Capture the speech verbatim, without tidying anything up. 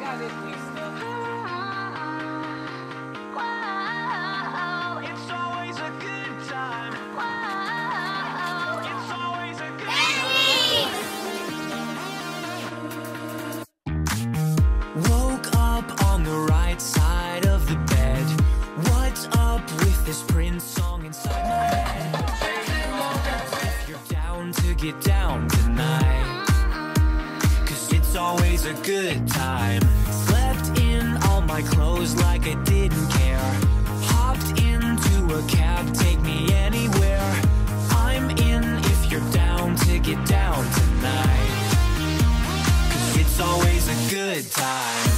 It's always a good time. It's always a good time. Woke up on the right side of the bed. What's up with this Prince song inside my head? If you're down to get down tonight, 'cause it's always a good time. Slept in all my clothes like I didn't care. Hopped into a cab, take me anywhere. I'm in if you're down to get down tonight, 'cause it's always a good time.